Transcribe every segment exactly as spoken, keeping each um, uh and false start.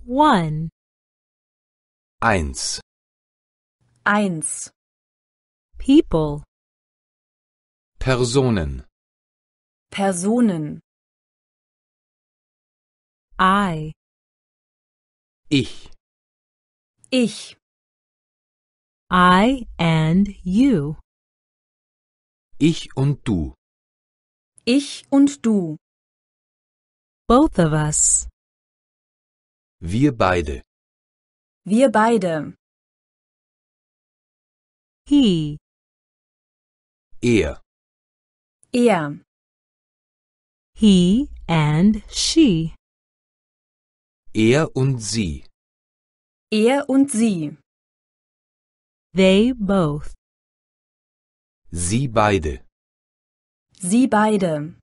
One. Eins. Eins. People. Personen. Personen. I. Ich. Ich. I and you. Ich und du. Ich und du. Both of us. Wir beide. Wir beide. He. Er. Er. He and she. Er und sie. Er und sie. They both. Sie beide. Sie beide.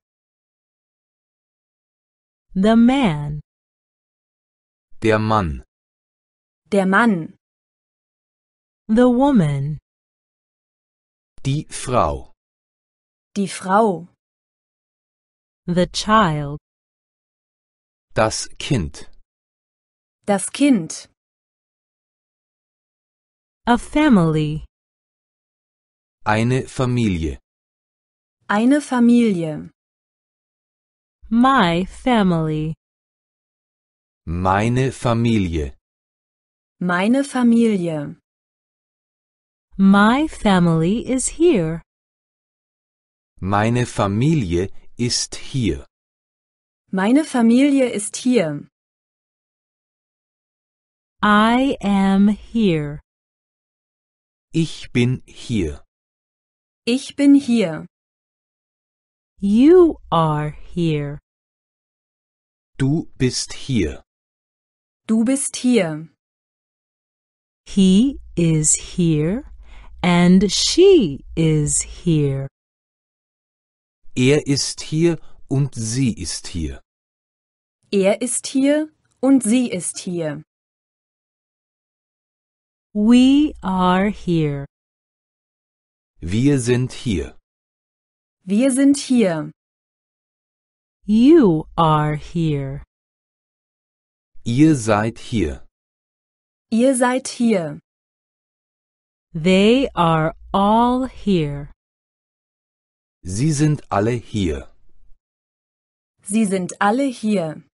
The man. Der Mann. Der Mann. The woman. Die Frau. Die Frau. The child. Das Kind. Das Kind. A family. Eine Familie. Eine Familie. My family. Meine Familie. Meine Familie. My family is here. Meine Familie ist hier. Meine Familie ist hier. I am here. Ich bin hier. Ich bin hier. You are here. Du bist hier. Du bist hier. He is here and she is here. Er ist hier und sie ist hier. Er ist hier und sie ist hier. We are here. Wir sind hier. Wir sind hier. You are here. Ihr seid hier. Ihr seid hier. They are all here. Sie sind alle hier. Sie sind alle hier.